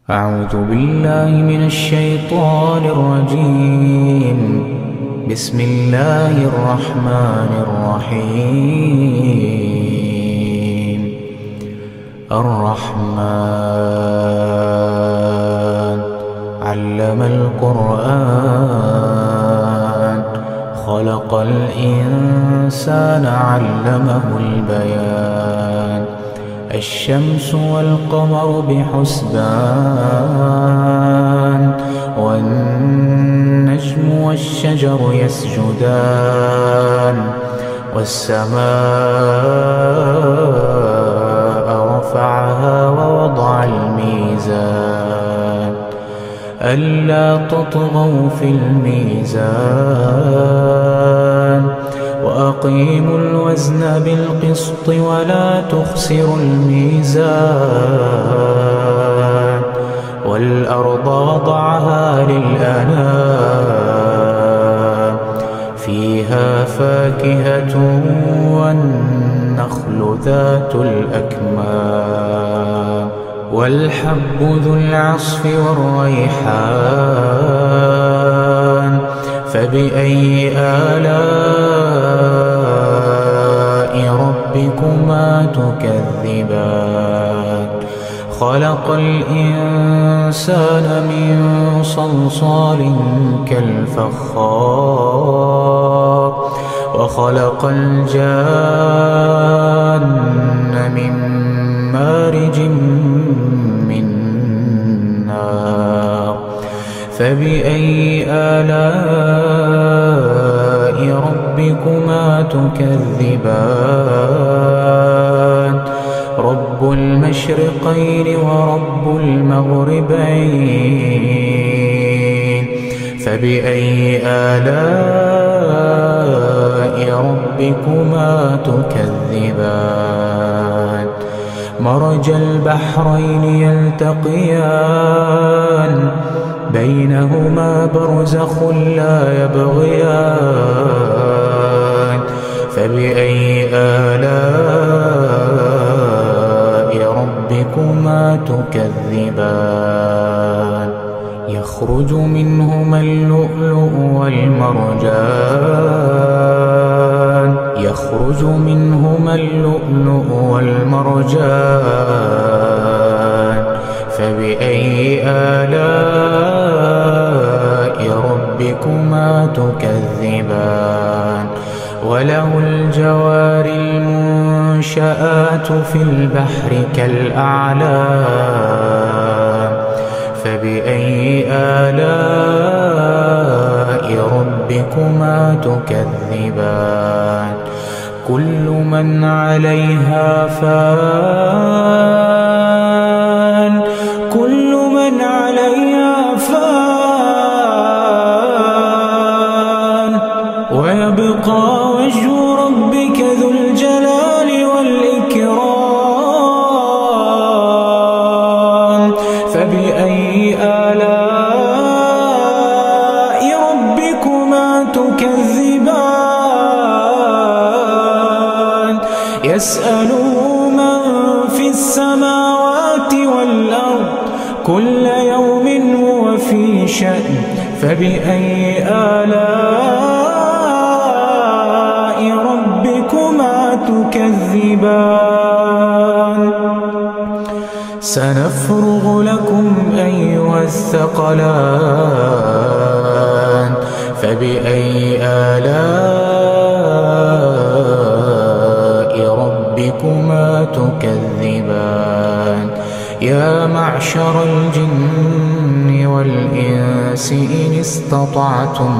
أعوذ بالله من الشيطان الرجيم. بسم الله الرحمن الرحيم. الرحمن علم القرآن، خلق الإنسان علمه البيان. الشمس والقمر بحسبان، والنجم والشجر يسجدان. والسماء رفعها ووضع الميزان، ألا تطغوا في الميزان، وأقيموا الوزن بالقسط ولا تخسروا الميزان. والأرض وضعها للأنام، فيها فاكهة والنخل ذات الأكمام، والحب ذو العصف والريحان. فبأي آلاء ربكما تكذبان؟ خلق الإنسان من صلصال كالفخار، وخلق الجان من مارج من نار. فبأي آلاء ربكما تكذبان؟ رب المشرقين ورب المغربين. فبأي آلاء ربكما تكذبان؟ مرج البحرين يلتقيان، بينهما برزخ لا يبغيان. فبأي آلاء ربكما تكذبان؟ يخرج منهما اللؤلؤ والمرجان، يخرج منهما اللؤلؤ والمرجان. فبأي آلاء ربكما تكذبان؟ وله الجوار المنشآت في البحر كالأعلام. فبأي آلاء ربكما تكذبان؟ كل من عليها فان، كل من عليها فان، ويبقى وجه ربك ذو الجلال والإكرام. فبأي آلاء ربكما تكذبان؟ يسأله من في السماوات والأرض، كل يوم هو في شأن. فبأي آلاء ربكما تكذبان؟ سنفرغ لكم أيها الثقلان. فبأي آلاء ربكما تكذبان؟ يا معشر الجن والإنس إن استطعتم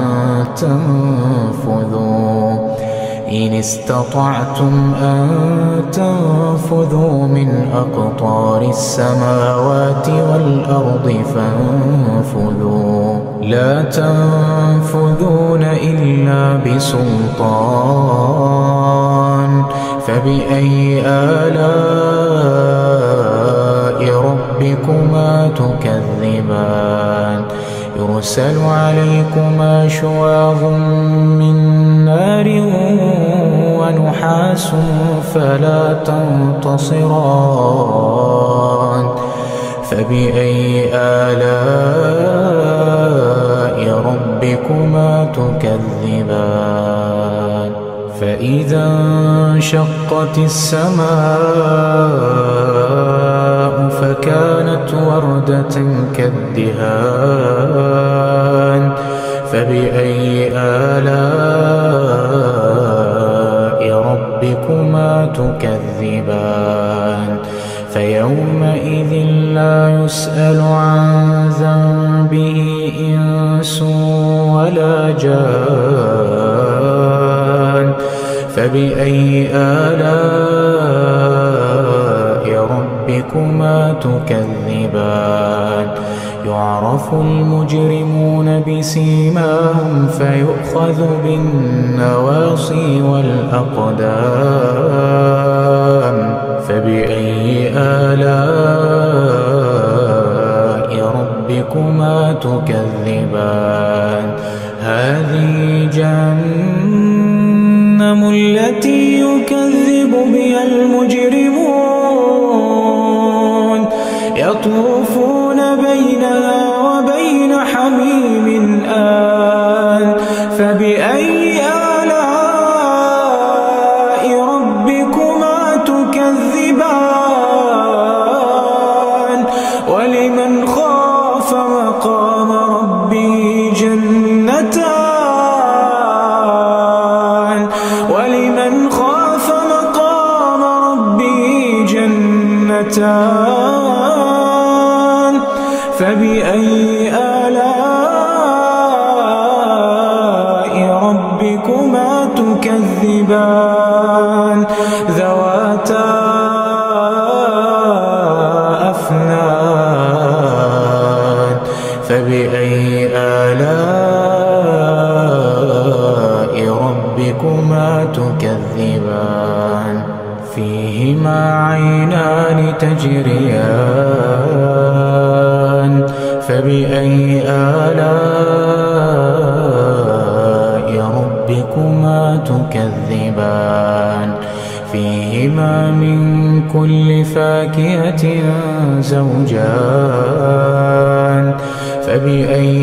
أن تنفذوا من أقطار السماوات والأرض فانفذوا، لا تنفذون إلا بسلطان. فبأي آلاء ربكما تكذبان؟ يرسل عليكما شواظ من نار ونحاس فلا تنتصران. فبأي آلاء ربكما تكذبان فإذا انشقت السماء فكانت وردة كالدهان فبأي آلاء ربكما تكذبان فيومئذ لا يسأل عن ذنبه إنس ولا جان فبأي آلاء ربكما تكذبان يعرف المجرمون بسيماهم فيؤخذ بالنواصي والأقدام فبأي آلاء ربكما تكذبان هذه جهنم التي يكذب بها المجرمون يطوفون بينها وبين حميم آن فبأي آلاء ربكما تكذبان ولمن خاف مقام ربه جنتان ولمن خاف مقام ربه جنتان فبأي آلاء ربكما تكذبان ذواتا أفنان فبأي آلاء ربكما تكذبان فيهما عينان تجريان فبأي آلاء ربكما تكذبان فيهما من كل فاكهة زوجان فبأي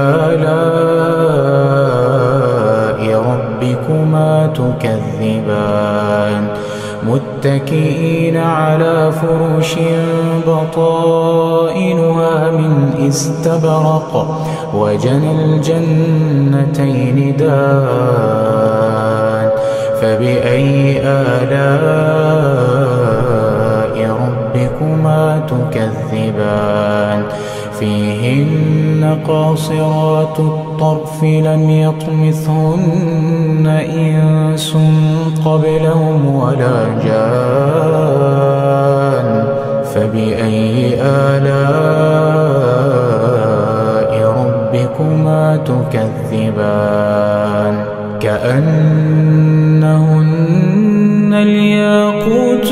آلاء ربكما تكذبان متكئين على فرش بطائنها من استبرق وجنى الجنتين دان فبأي آلاء ربكما تكذبان فيهن قاصرات الطرف لم يطمثهن إنس قبلهم ولا جان فبأي آلاء ربكما تكذبان كأنهن الياقوت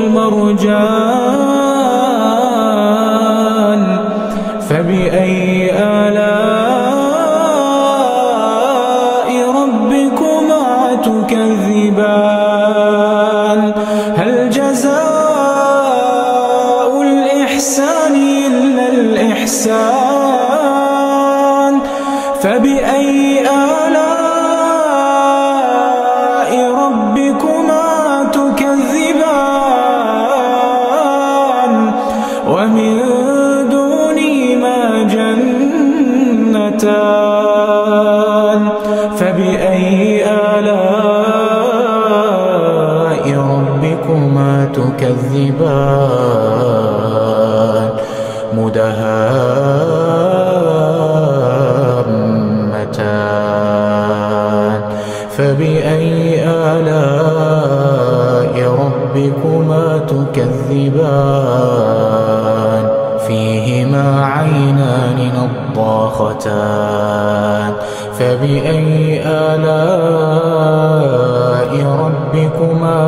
والمرجان فبأي آلاء ربكما تكذبان هل جزاء الإحسان إلا الإحسان فبأي آلاء ربكما تكذبان ومن دونهما جنتان فبأي آلاء ربكما تكذبان مدهامتان فبأي آلاء ربكما تكذبان فيهما عينان نضاختان فبأي آلاء ربكما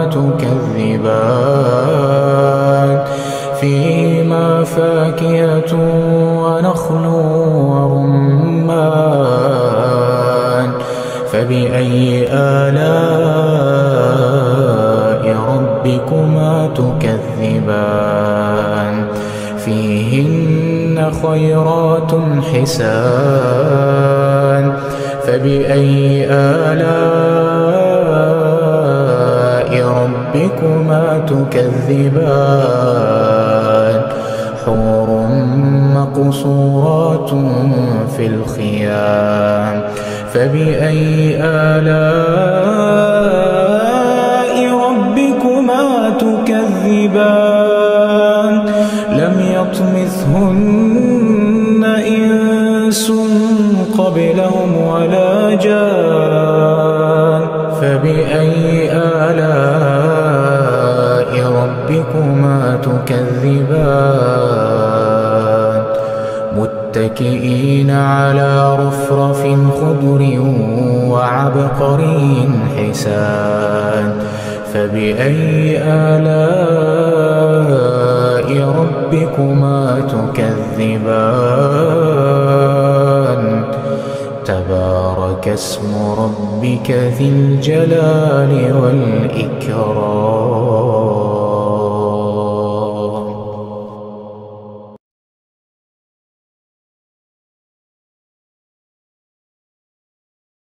تكذبان فيهما فاكهة ونخل ورمان فبأي آلاء ربكما تكذبان فيهن فيهن خيرات حسان فبأي آلاء ربكما تكذبان حور مقصورات في الخيام فبأي آلاء ربكما تكذبان لم يطمثهن إنس قبلهم ولا جان فبأي آلاء ربكما تكذبان متكئين على رفرف خضر وعبقري حسان فبأي آلاء ربكما تكذبان تبارك اسم ربك ذي الجلال والإكرام